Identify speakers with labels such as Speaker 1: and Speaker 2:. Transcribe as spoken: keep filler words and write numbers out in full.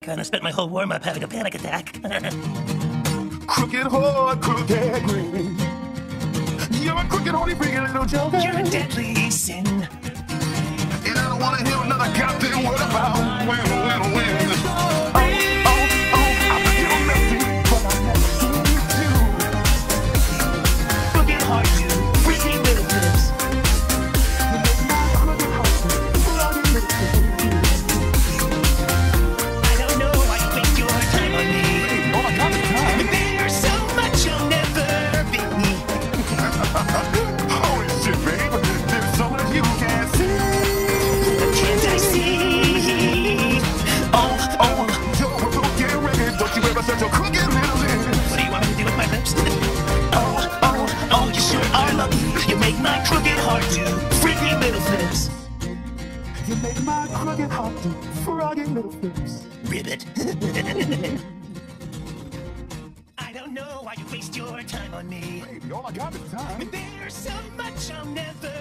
Speaker 1: Kinda spent my whole warm-up having a panic attack.
Speaker 2: Crooked whore, crooked green. You're a crooked, horny, freaky little joker.
Speaker 1: You're a deadly sin.
Speaker 2: And I don't wanna hear another goddamn word about when, when, when. Oh, oh, oh, I think you're messy, but I never seen you do.
Speaker 1: Crooked heart, you freaky little lips.
Speaker 2: You make my crooked heart full of your little
Speaker 1: I don't know why you waste your time on me.
Speaker 2: Baby, all I got is time.
Speaker 1: There's so much you'll never be.
Speaker 2: Holy shit, babe. There's so much you can't see.
Speaker 1: Can't I see? Oh, oh.
Speaker 2: You're a crooked record. Don't you ever such a crooked little lips.
Speaker 1: What do you want me to do with my lips? Oh, oh, oh, you sure are lucky. You make my crooked heart do freaky little flips.
Speaker 2: You make my crooked heart do froggy little flips.
Speaker 1: Ribbit. I don't know why you waste your time on me.
Speaker 2: Baby, all I got is time.
Speaker 1: There's so much I'll never